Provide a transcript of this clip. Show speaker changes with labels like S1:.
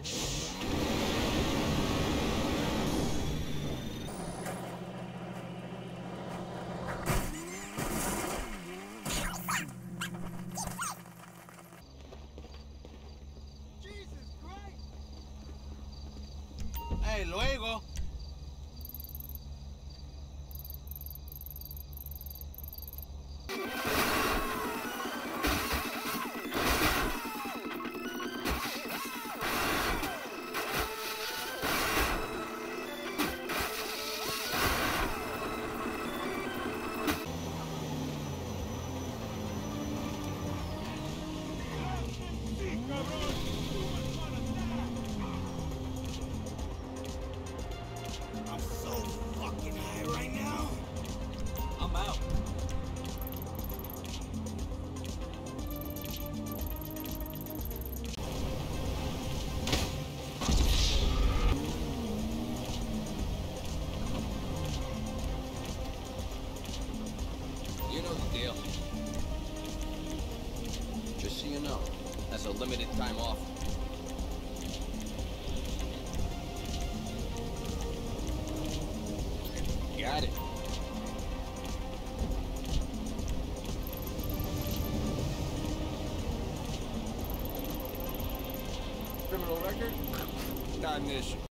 S1: Hey, luego.
S2: I'm so fucking high right now.
S1: I'm out.
S3: You know the deal. Just so you know, that's a limited time offer. Got it. Criminal record? Not an issue.